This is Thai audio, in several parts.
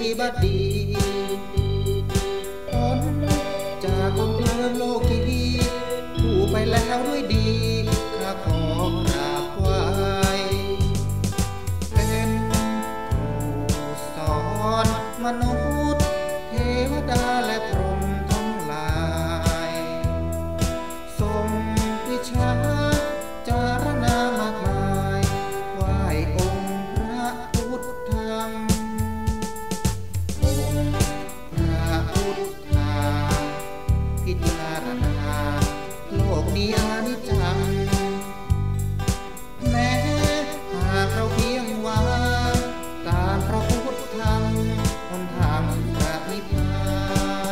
บัดดีพ้นจากกองเพลิงโลกีผู้ไปแล้วด้วยดีข้าขอกราบไหว้เป็นครูสอนมนุษย์เทวดาและพรหมทั้งหลายทรงวิชาจารณามากมายไหว้องค์พระพุทธังองค์พระพุทธาพิจารณาโลกนี้อนิจจังแม้หากเราเพียงว่าตามพระพุทธังหนทางสู่พระนิพพาน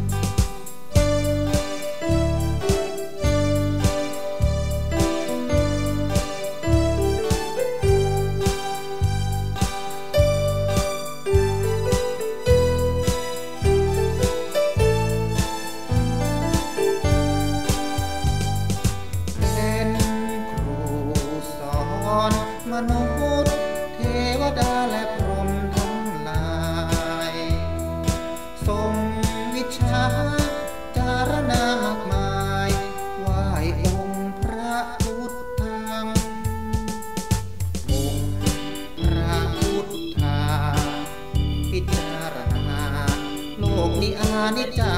เป็นครูสอนมนุษย์เทวดาและพรหมทั้งหลายทรงวิชาจารณามากมายไหว้องค์พระพุทธังองค์พระพุทธาพิจารณาโลกนี้อนิจจั